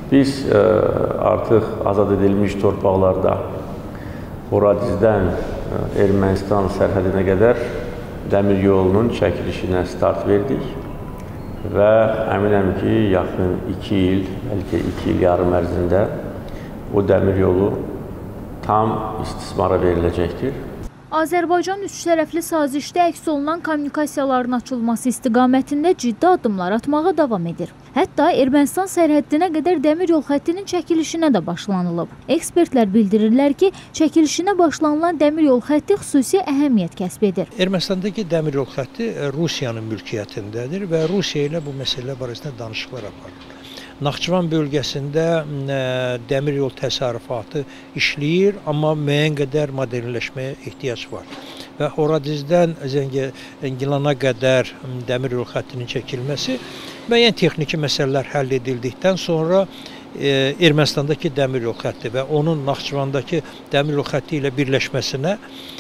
Biz artıq azad edilmiş torpaqlarda Horadizdən Ermənistan sərhədinə qədər dəmir yolunun çəkilişinə start verdik və əminəm ki, yaxın 2 il, bəlkə 2 il yarım ərzində o dəmir yolu tam istismara veriləcəkdir. Azərbaycan üç tərəfli sazişdə əks olunan kommunikasiyaların açılması istiqamətində ciddi addımlar atmağa davam edir. Hətta Ermənistan sərhəddinə qədər dəmir yol xəttinin çəkilişinə də başlanılıb. Ekspertlər bildirirlər ki, çəkilişinə başlanılan dəmir yol xətti xüsusi əhəmiyyət kəsb edir. Ermənistandakı dəmir yol xətti Rusiyanın mülkiyyətindədir və Rusiya ilə bu məsələ barəsində danışıqlar aparılır. Naxçıvan bölgəsində dəmir yol təsərrüfatı işləyir, amma müəyyən qədər modernləşməyə ehtiyac var. Və Horadizdən Zəngilana qədər dəmir yol xəttinin çəkilməsi müəyyən texniki məsələlər həll edildikdən sonra Ermənistandakı dəmir yol xətti və onun Naxçıvandakı dəmir yol xətti ilə birləşməsinə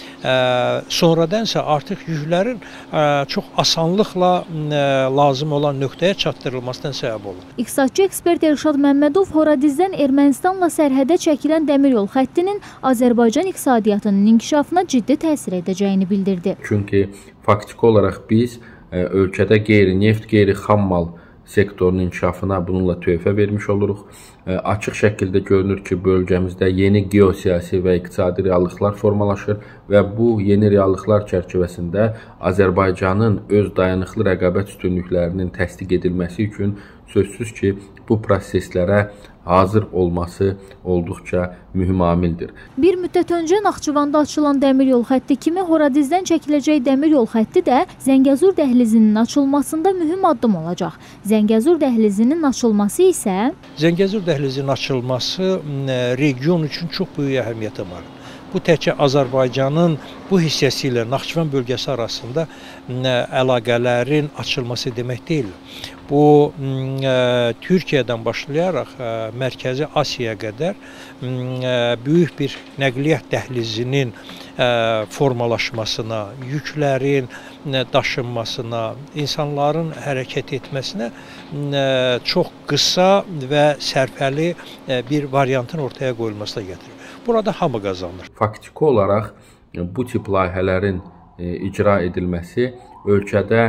sonradansa artıq yüklərin çox asanlıqla lazım olan nöqtəyə çatdırılmasından səbəb olur. İqtisadçı ekspert Elşad Məmmədov Horadizdən Ermənistanla sərhədə çəkilən dəmir yol xəttinin Azərbaycan iqtisadiyyatının inkişafına ciddi təsir edəcəyini bildirdi. Çünki faktiki olaraq biz ölkədə qeyri-neft, qeyri-xammal sektorunun inkişafına bununla töhfə vermiş oluruq. Açıq şəkildə görünür ki, bölgəmizdə yeni geosiyasi və iqtisadi reallıqlar formalaşır və bu yeni reallıqlar çərçivəsində Azərbaycanın öz dayanıqlı rəqabət üstünlüklərinin təsdiq edilməsi üçün sözsüz ki, bu proseslərə hazır olması olduqca mühüm amildir. Bir müddət öncə Naxçıvanda açılan dəmir yol xətti kimi Horadizdən çəkiləcək dəmir yol xətti də Zəngəzur dəhlizinin açılmasında mühüm addım olacaq. Zəngəzur dəhlizinin açılması isə Zəngəzur dəhlizinin açılması region üçün çox böyük əhəmiyyəti var. Bu təkcə Azərbaycanın bu hissəsi ilə Naxçıvan bölgəsi arasında əlaqələrin açılması demək deyil. Bu Türkiyədən başlayaraq Mərkəzi Asiyaya qədər böyük bir nəqliyyat dəhlizinin formalaşmasına, yüklərin daşınmasına, insanların hərəkət etməsinə çox qısa və sərfəli bir variantın ortaya qoyulmasına gətirir. Burada hamı qazanır. Faktiki olaraq bu tip layihələrin icra edilməsi ölkədə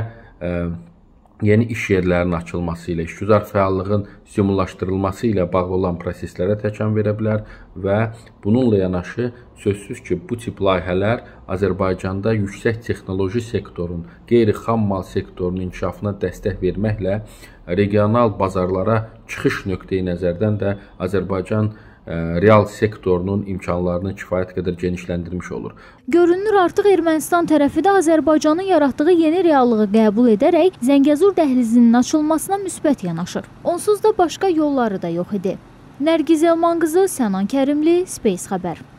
yeni iş yerlərinin açılması ilə, işgüzar fəallığın stimullaşdırılması ilə bağlı olan proseslərə təkan verə bilər və bununla yanaşı sözsüz ki, bu tip layihələr Azərbaycanda yüksək texnoloji sektorun, qeyri-xammal sektorunun inkişafına dəstək verməklə regional bazarlara çıxış nöqteyi nəzərdən də Azərbaycan real sektorunun imkanlarını kifayət qədər genişləndirmiş olur. Görünür, artıq Ermənistan tərəfi də Azərbaycanın yaratdığı yeni reallığı qəbul edərək Zəngəzur dəhlizinin açılmasına müsbət yanaşır. Onsuz da başqa yolları da yox idi. Nərgiz Elman qızı, Sənan Kərimli, Space xəbər.